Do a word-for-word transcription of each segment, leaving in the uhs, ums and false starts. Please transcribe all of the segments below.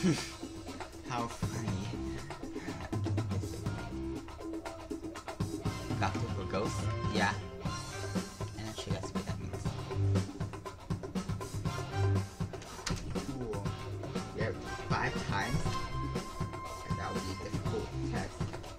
How funny. Got to for ghost? Yeah. And then she gets what that means. Cool. Yeah, five times? And that would be a difficult test.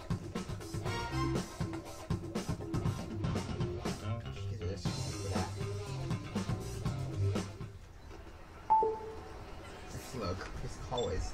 She gets this for that. Let's look. It's always.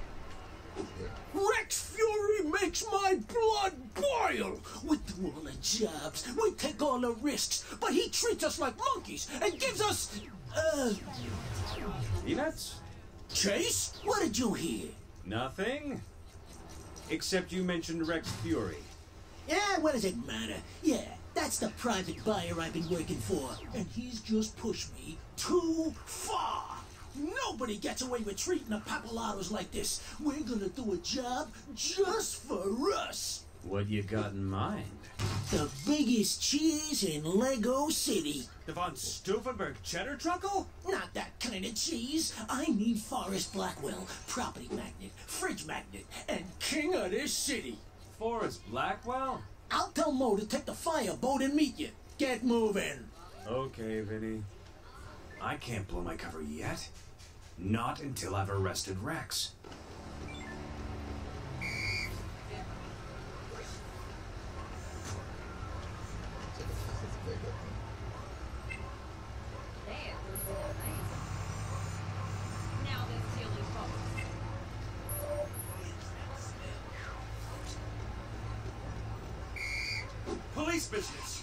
Rex Fury makes my blood boil! We do all the jobs, we take all the risks, but he treats us like monkeys and gives us, uh... Peanuts? Chase? What did you hear? Nothing. Except you mentioned Rex Fury. Yeah, what does it matter? Yeah, that's the private buyer I've been working for, and he's just pushed me too far! Nobody gets away with treating the Papillottos like this. We're gonna do a job just for us. What you got in mind? The biggest cheese in Lego City. The von Stauffenberg cheddar truckle? Not that kind of cheese. I need Forrest Blackwell, property magnate, fridge magnate, and king of this city. Forrest Blackwell? I'll tell Mo to take the fireboat and meet you. Get moving. Okay, Vinny. I can't blow my cover yet. Not until I've arrested Rex. Police business.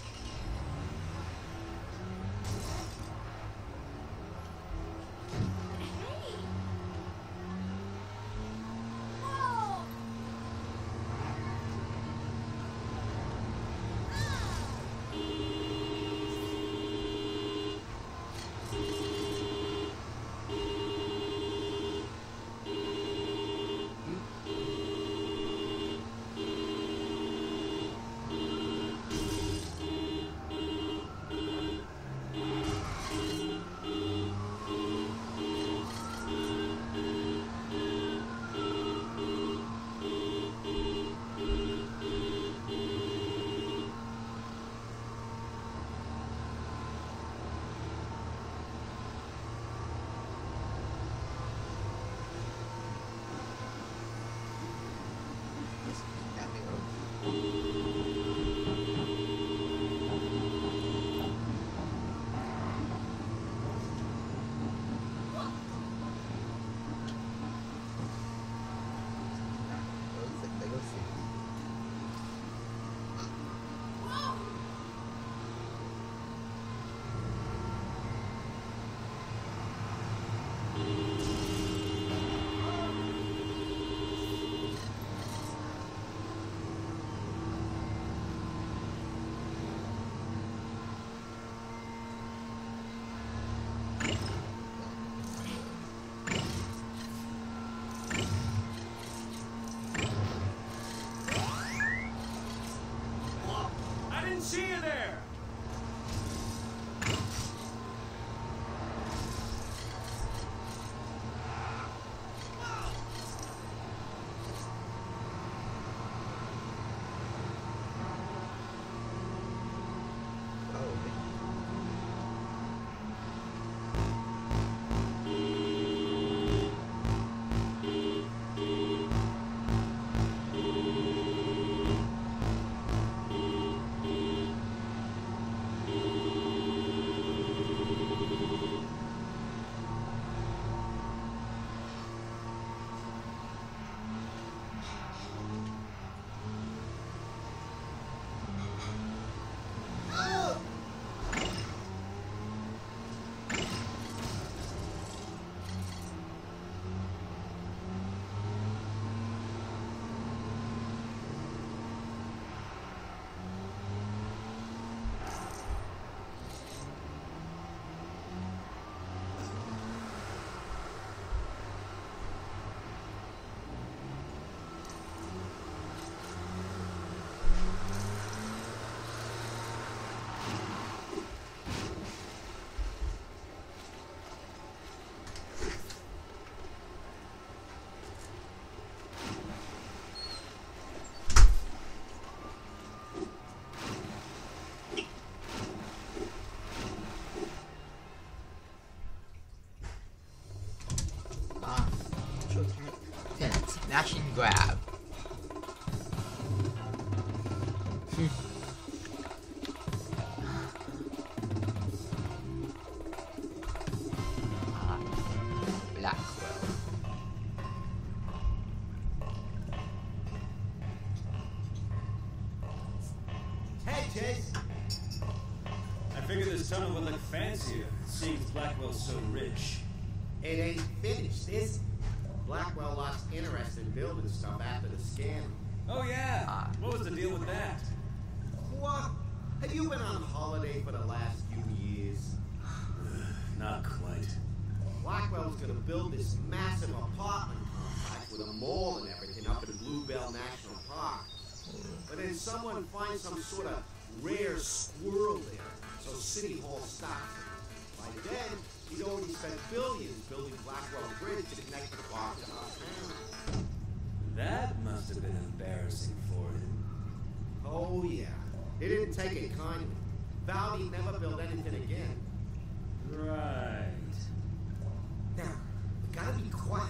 figured this tunnel would look fancier, seeing Blackwell's so rich. It ain't finished, is it? Blackwell lost interest in building stuff after the scandal. Oh yeah? What was the deal with that? What? Have you been on holiday for the last few years? Not quite. Blackwell's gonna build this massive apartment complex with a mall and everything up in Bluebell National Park. But then someone finds some sort of rare squirrel there, so City Hall stops it. By then, he'd already spent billions building Blackwell Bridge to connect the park to our town. That must have been embarrassing for him. Oh yeah, he didn't take it kindly. Vowed he'd never build anything again. Right. Now, we gotta be quiet.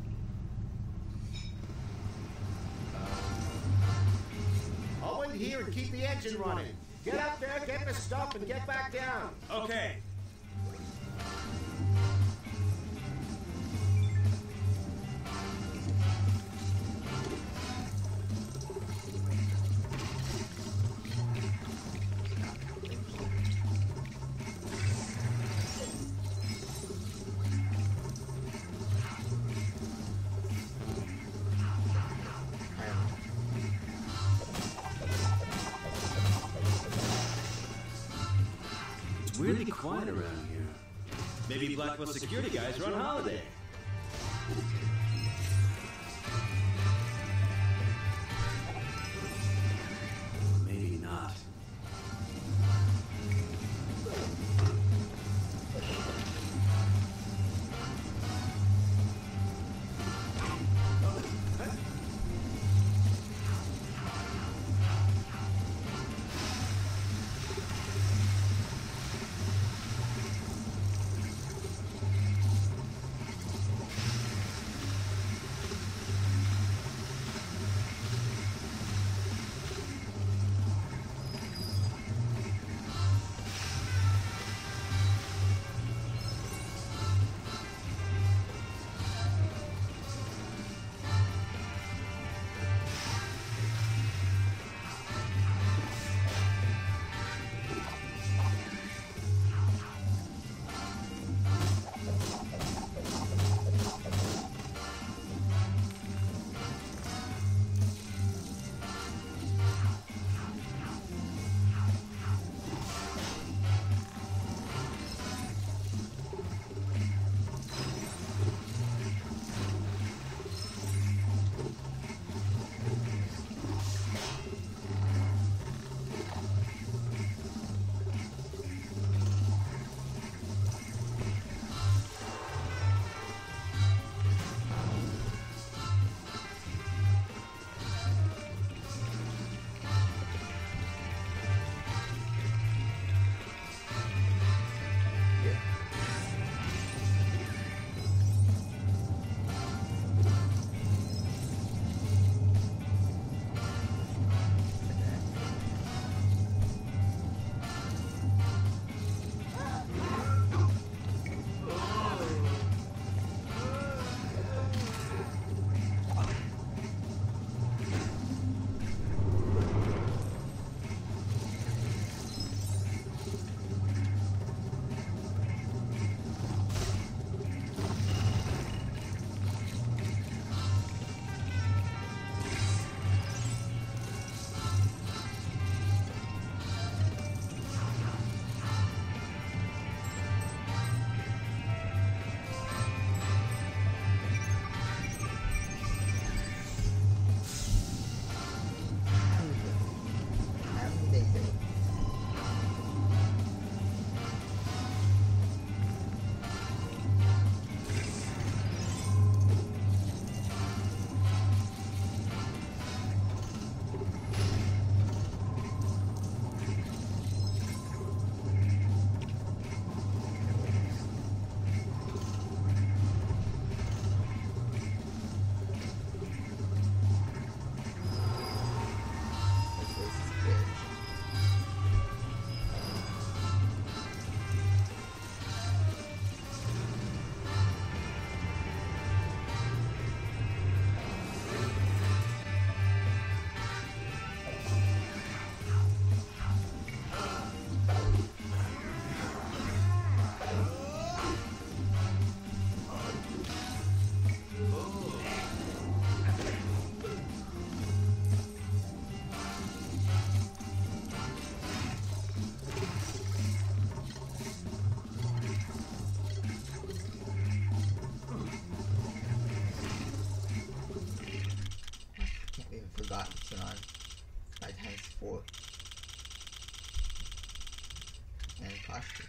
I'll wait here and keep the engine running. Get up there, get the stuff, and get back down. Okay. Weirdly quiet around here. Maybe Blackwell security guys are on holiday. Maybe not. for. And costumes.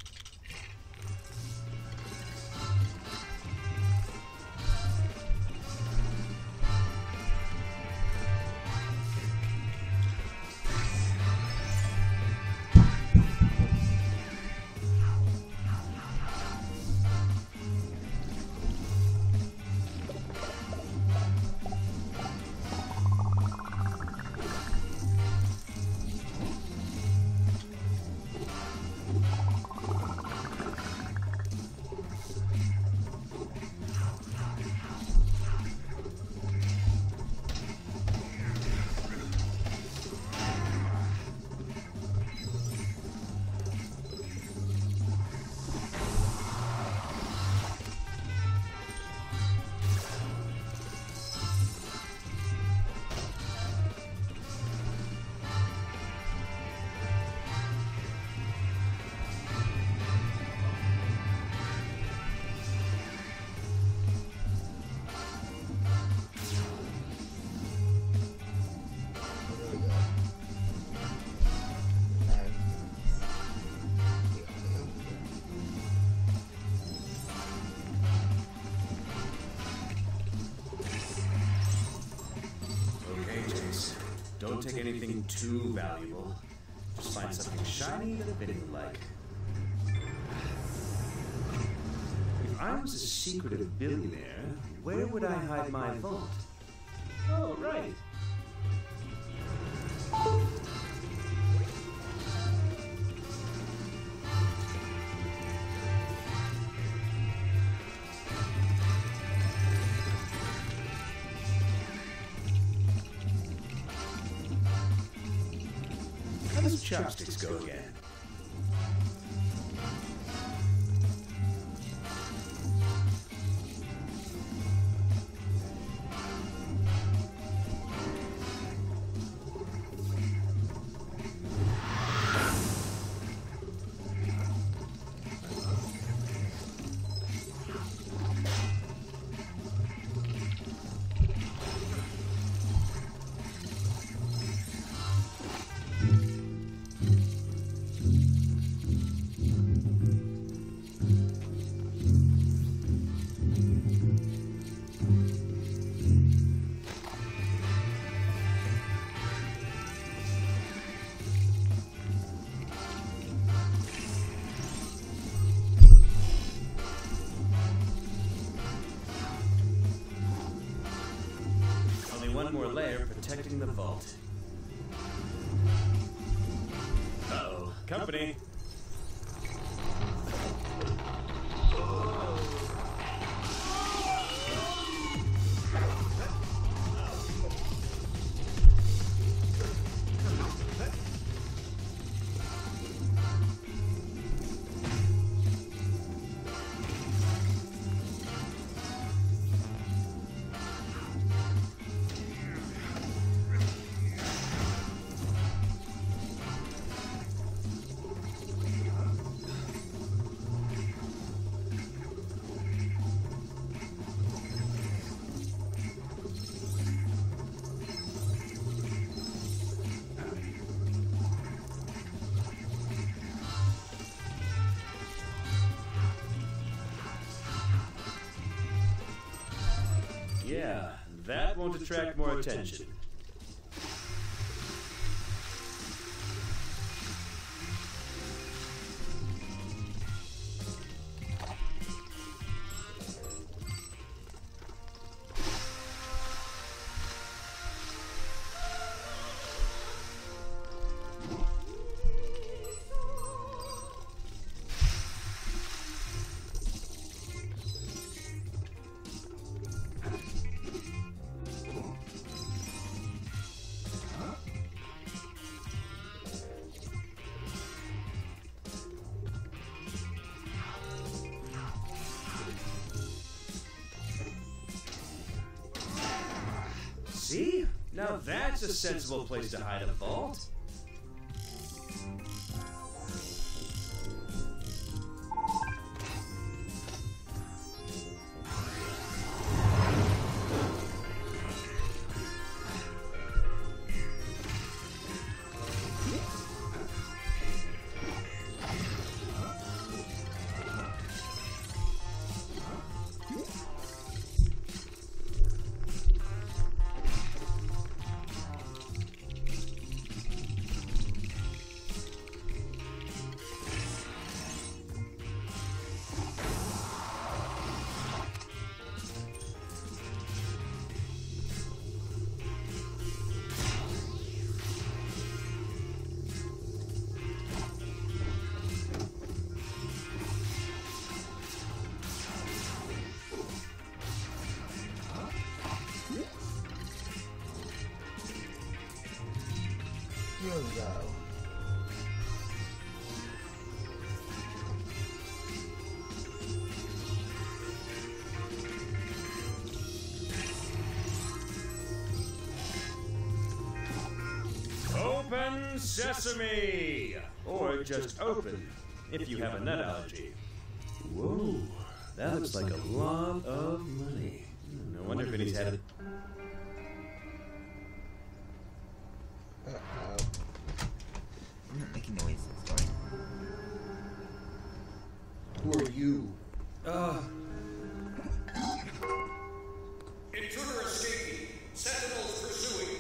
Don't take anything too valuable. Just find something shiny that a bit like. If I was a secretive billionaire, where would I hide my vault? Oh, right. How does chopsticks go again? One more layer protecting the vault. Uh-oh. Company. Yeah, that won't attract more attention. See? Now that's a sensible place to hide a vault. sesame! Or just open, if you have a nut allergy. Whoa, that looks like a lot of money. No wonder Vinny's had it. Uh-oh. I'm not making noise. Sorry. Who are you? Uh, Intruder escaping. Sentinels pursuing.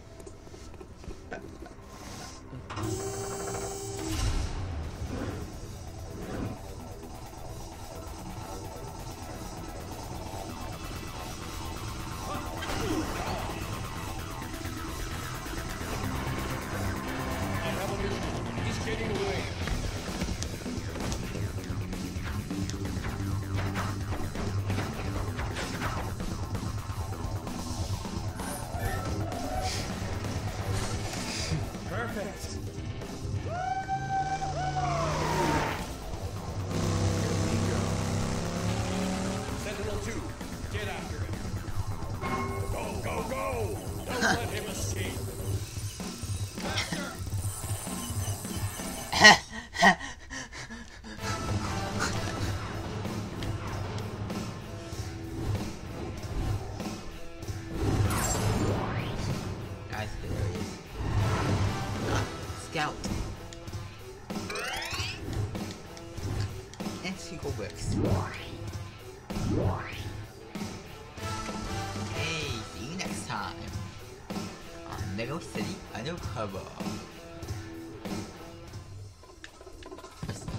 I have a mission. He's getting away. perfect. Sentinel two, get after him. Go, go, go! Don't let him escape. Faster! That's hilarious. Scout. And Sequel Bricks. Hey, see you next time on Lego City Undercover. Let's go.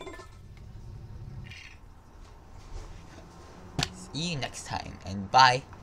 See you next time, and bye.